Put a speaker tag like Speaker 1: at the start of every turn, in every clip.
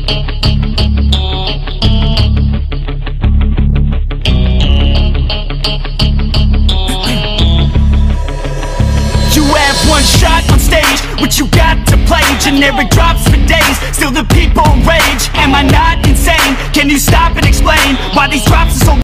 Speaker 1: One shot on stage, what you got to play? Generic drops for days, still the people rage. Am I not insane? Can you stop and explain why these drops are so...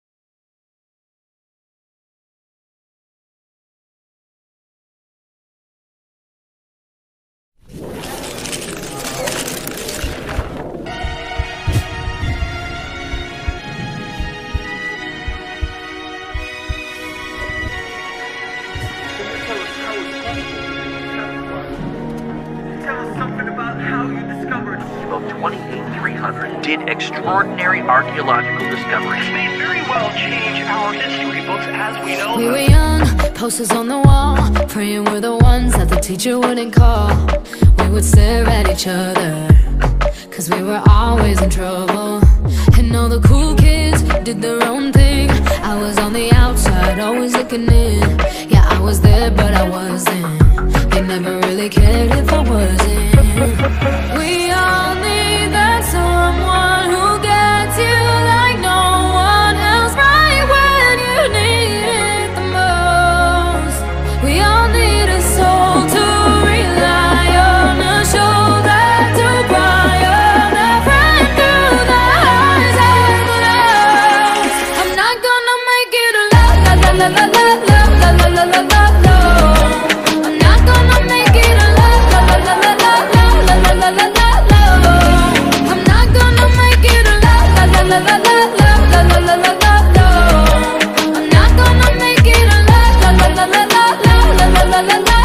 Speaker 2: Of 28300 did extraordinary archaeological discoveries.
Speaker 3: This may very well change our history books as we know them.
Speaker 4: We were young, posters on the wall, praying we're the ones that the teacher wouldn't call. We would stare at each other, cause we were always in trouble. And all the cool kids did their own thing. I was on the outside, always looking in. Yeah, I was there, but I wasn't. They never really cared if I wasn't. We all need that someone who gets you like no one else, right when you need it the most. We all need a soul to rely on, a shoulder to cry on, a friend through the highs and the lows. I'm not gonna make it alone, la la la la la la la la la la la. I'm not gonna make it alone, la la la la la la la la la la. I'm not gonna make it alone, la la la la la la la la la la la. I'm not gonna make it alone, la la la la la la la la la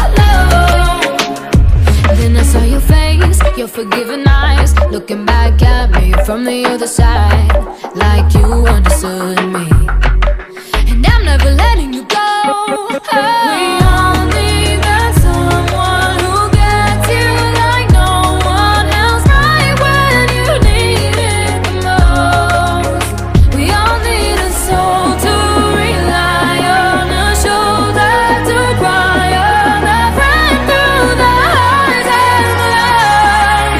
Speaker 4: la. Then I saw your face, your forgiving eyes, looking back at me from the other side, like you understood me. And I'm never letting you go. We all need that someone who gets you like no one else, right when you need it the most. We all need a soul to rely on, a shoulder to cry on, a friend through the highs and the lows.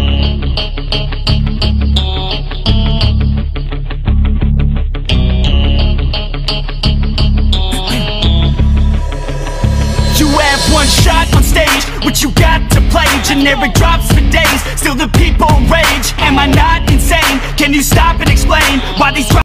Speaker 1: You have one shot on stage, what you got to play? Generic drops for days, still the people rage. Am I not insane? Can you stop and explain why these drops